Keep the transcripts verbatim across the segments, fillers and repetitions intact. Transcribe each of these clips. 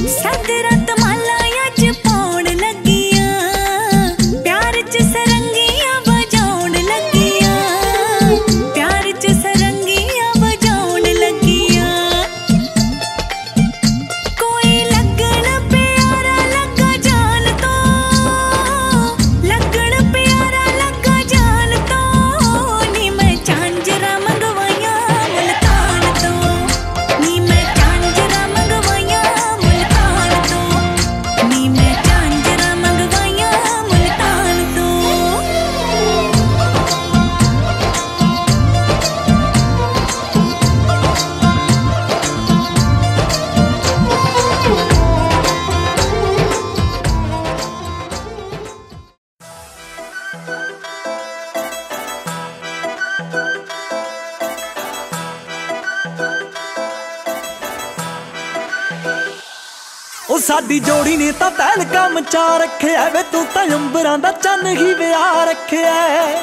ओ साडी जोड़ी ने तां तहलका मचा रखिया वे, तू तां अंबरां दा चन्न ही विया रखिया।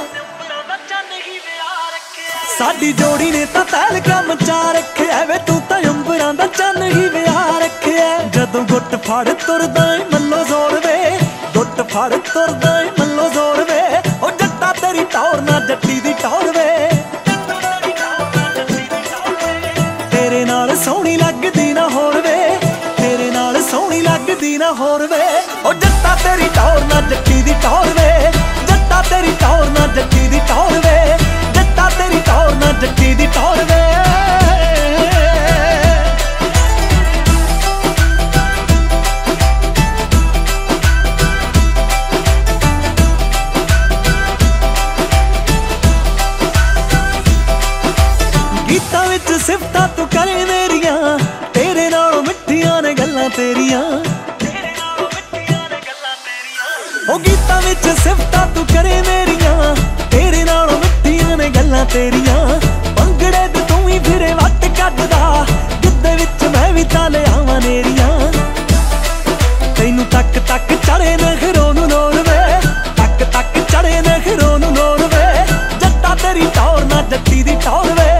साडी जोड़ी ने तां तहलका मचा रखिया वे, तू तां अंबरां दा चन्न ही विया रखिया। जदों गुट फड़ तुरदा मल्लो जोड़ वे, गुट फड़ तुरदा मल्लो जोड़ वे, ओ जट्टा तेरी टौर ना जट्टी दी टौर वे। तेरे नाल सोहनी लगदी ना होर वे, तेरे नाल सोहनी लगदी ना होर वे, ओ जट्टा तेरी टौर ना जट्टी दी टौर वे, जट्टा तेरी टौर ना जट्टी दी टौर वे, जट्टा तेरी टौर ना जट्टी दी टौर वे। गीतां विच सिफतां तू करे मेरियां, तेरे नालों मिठियां ने गल्लां तेरियां। ओ गीतां विच सिफतां तू करे मेरियां, तेरे नालों मिठियां ने गल्लां तेरियां। भंगड़े ते तू ही फिरे वट कड्डदा, गिद्दे विच मैं भी तां ले आवां नेरियां। तैनू तक तक चढ़े नखरों नूं लोड़ वे, तक तक चढ़े नखरों नूं लोड़ वे, जट्टा तेरी टौर ना जट्टी दी टौर वे।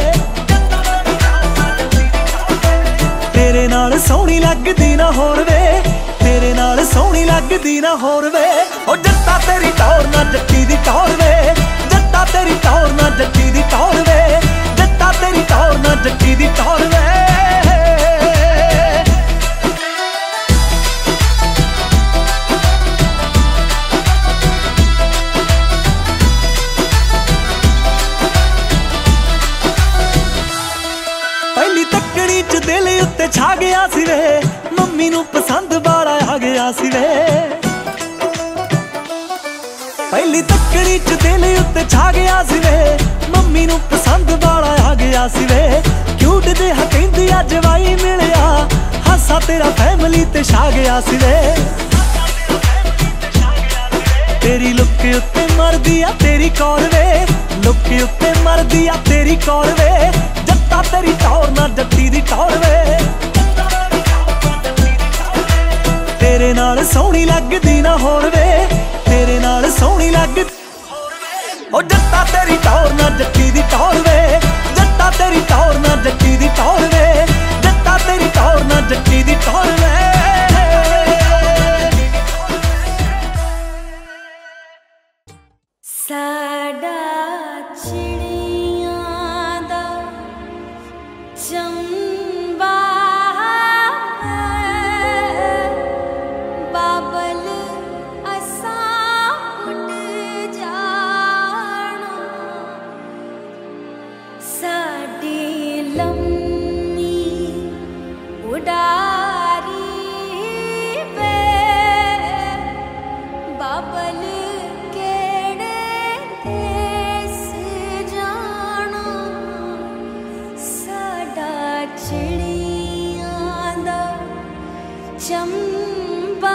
तेरे नाल सोहनी लगदी ना होर वे, तेरे नाल सोहनी लगदी ना होर वे, ओ जट्टा तेरी टौर ना जट्टी दी टौर वे, जट्टा तेरी टौर ना जट्टी दी टौर वे, जट्टा तेरी टौर ना जट्टी दी टौर वे। पहली तकड़ी च दिल उत्ते छा गया सी वे, मम्मी नू पसंद बाड़ा आ गया सी वे। पहली तकड़ी च दिल उत्ते छा गया सी वे, मम्मी नू पसंद बाड़ा आ गया सी वे। क्यूट जिहा कहंदी अज वाई मिलिया, हासा तेरा फैमिली ते छा गया सी वे। तेरी लुक उत्ते मरदी आ तेरी कौर वे, लुक उत्ते मरदी आ तेरी कौर वे, जट्टा तेरी टौर ना जट्टी दी टौर वे। तेरे नाल सोहनी लगदी ना होर वे, तेरे नाल सोहनी लगदी, ओ जट्टा तेरी टौर ना जट्टी दी टौर वे, जट्टा तेरी टौर ना जट्टी दी टौर वे, जट्टा तेरी टौर ना जट्टी दी टौर वे। साडा चिड़ियां दा चंबा बाबल असां उड़ जाना, साडी लम्मी उडारी वे, बाबल चंबा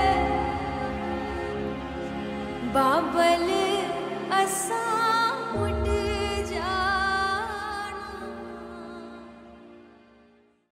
बाबल असां